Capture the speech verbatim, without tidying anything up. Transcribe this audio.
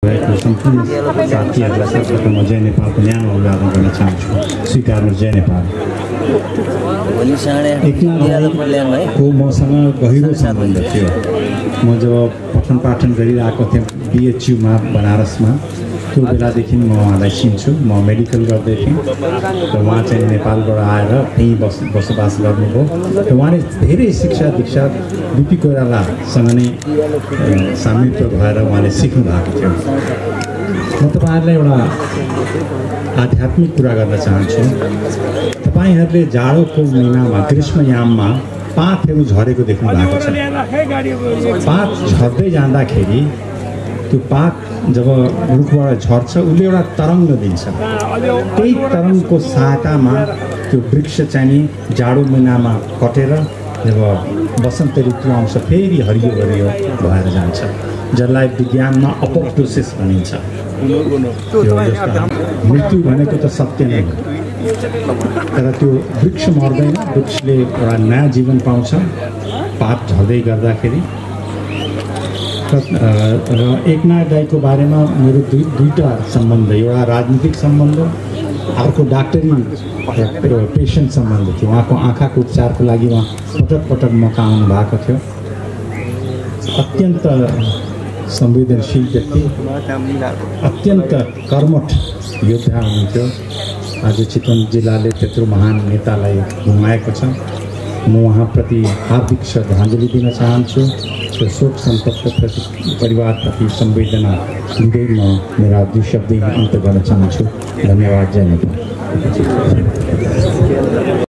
सम्पूर्ण साथीहरूलाई सर्वप्रथम म जय नेपालको न्यानो अभिवादन गर्न चाहन्छु। स्वीकार्नु जय नेपाल। एकनाथको मसँग गहिरो सम्बन्ध थियो। म जब पठन पाठन गरिरहेको थिएँ बिएचयुमा बनारसमा, त्यो बेलादेखि म उहाँलाई चिन्छु। म मेडिकल गर्दै थिएँ र उहाँ चाहिँ नेपालबाट आएर त्यहीँ बस बसोबास गर्नुभयो र उहाँले धेरै शिक्षा दीक्षा बिपी कोइरालासँग नै सामिप्य भएर उहाँले सिक्नु भएको थियो। म तपाईँहरूलाई एउटा आध्यात्मिक कुरा गर्न चाहन्छु। तपाईँहरूले जाडोको महिनामा ग्रीष्मयाममा पातहरू झरेको देख्नु भएको छ। पात झर्दै जाँदाखेरि त्यो पात जब रुखबाट झर्छ उसले एउटा तरङ्ग दिन्छ। त्यही तरङ्गको सहायतामा त्यो वृक्ष चाहिँ नि जाडो महिनामा कटेर जब वसन्त ऋतु आउँछ फेरि हरियो हरियो भएर जान्छ, जसलाई विज्ञानमा अपोप्टोसिस भनिन्छ। मृत्यु भनेको त सत्य नै हो, तर त्यो वृक्ष मर्दैन, वृक्षले एउटा नयाँ जीवन पाउँछ पात झर्दै गर्दाखेरि। र एकनाथ दाईको बारेमा मेरो दुई दुईवटा सम्बन्ध, एउटा राजनीतिक सम्बन्ध, अर्को डाक्टरी पेसेन्ट सम्बन्ध थियो। उहाँको आँखाको उपचारको लागि उहाँ पटक पटक मौका आउनु भएको थियो। अत्यन्त संवेदनशील व्यक्ति, अत्यन्त कर्मठ योद्धा हुनुहुन्थ्यो। आज चितवन जिल्लाले त्यत्रो महान नेतालाई गुमाएको छ। म उहाँप्रति हार्दिक श्रद्धाञ्जली दिन चाहन्छु। त्यो शोक सन्तप्त प्रति परिवारप्रति संवेदना दिँदै म मेरा दुई शब्द अन्त्य गर्न चाहन्छु। धन्यवाद। जय नेपाल।